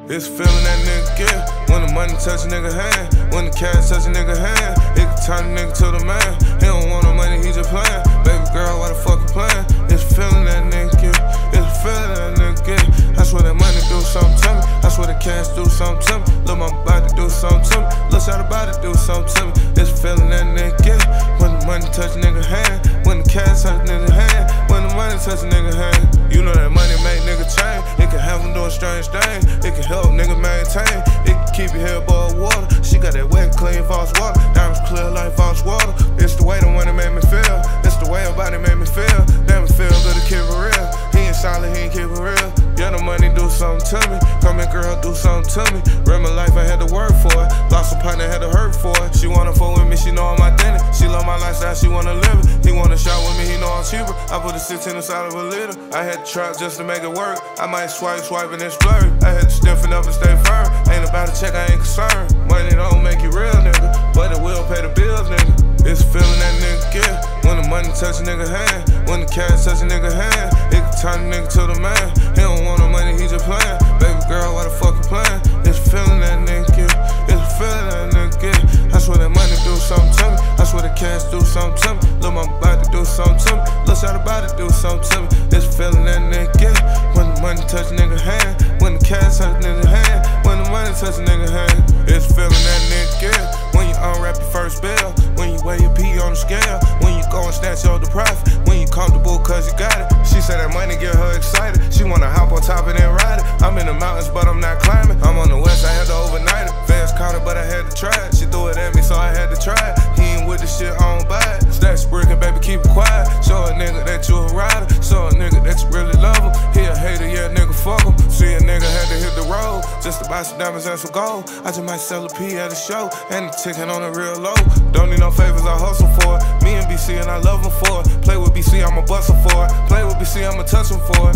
It's feeling that nigga get when the money touch a nigga hand, when the cash touch a nigga hand. It can turn a nigga to the man. He don't want no money, he just playing. Baby girl, why the fuck you playing? It's feeling that nigga get. It's feeling that nigga get. I swear that money do something to me. I swear the cash do something to me. Look, my body do something to me. Look, how the body do something to me. It's feeling that nigga get when the money touch a nigga hand, when the cash touch a nigga hand, when the money touch a nigga hand. You know that money make nigga change. It can have him doing strange things. It can help nigga maintain. It can keep your head above water. She got that wet, clean, false water. Diamonds clear like false water. It's the way the money made me feel. It's the way her body made me feel. Damn, it feel good to keep it real. He ain't solid, he ain't keep it real. Yeah, the money do something to me. Come here, girl, do something to me. Real my life, I had to work for it. Lost a partner, had to hurt for it. She wanna fuck with me, she know I'm identity. She love my lifestyle, she wanna live it. He wanna shop with me, he know I'm cheaper. I put a 16 inside of a liter. I had to trap just to make it work. I might swipe and then splurge. I had to stiffen up and stay firm. Ain't about a check, I ain't concerned. Money don't make you real, nigga, but it will pay the bills, nigga. It's feeling that nigga get when the money touch a nigga hand, when the cash touch a nigga hand. It can turn a nigga to the man. He don't want no money, he just playing. Baby girl, why the fuck you playing? It's feeling that nigga get. It's feeling that nigga get. I swear that money do something to me. I swear the cash do something to me. Look, my body do something to me. Look, how the body do something to me. It's feeling that nigga get when the money touch a nigga hand, when the cash touch a nigga hand, when the money touch a nigga hand. It's feeling that nigga get when you unwrap your first bill, when you weigh your P on the scale, when you go and snatch all the profit, when you comfortable cause you got it. She said that money get her excited. She wanna hop on top and then ride it. I'm in the mountains but I'm not climbing. I'm on the west, I had to overnight it. Fans caught it but I had to try it. She threw it at me so I had to try it. He ain't with the shit, I don't buy it. Stack brickin', baby, keep it quiet. Show a nigga that you a rider. Show a nigga that you really love him. He a hater, yeah, nigga, fuck him. See a nigga had to hit the road just to buy some diamonds and some gold. I just might sell a P at a show and the ticket on the real low. Don't need no favors, I hustle for it. Me and BC and I love him for it. Play with BC, I'ma bust him for it. Play with BC, I'ma touch him for it.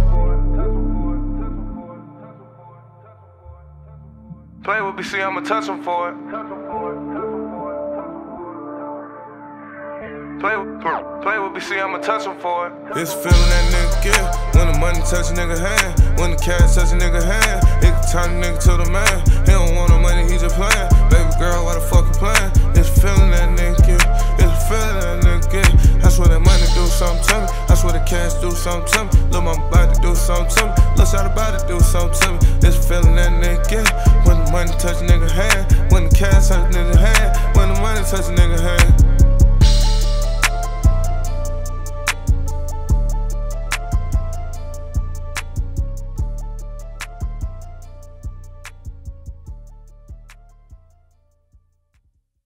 Play with BC, I'ma touch him for it. Play with BC, I'ma touch him for it. It's feeling that nigga get when the money touch a nigga hand, when the cash touch a nigga hand. It can turn a nigga to the man. He don't want no money, he just playing. Baby girl, why the fuck you playing? It's feeling that nigga get. It's feeling that nigga get. I swear that money do something to me. I swear the cash do something to me. Look, my body do something to me. Look, how the body do something to me. It's feeling that nigga get when the money touch a nigga hand, when the cash touch a nigga hand, when the money touch a nigga hand.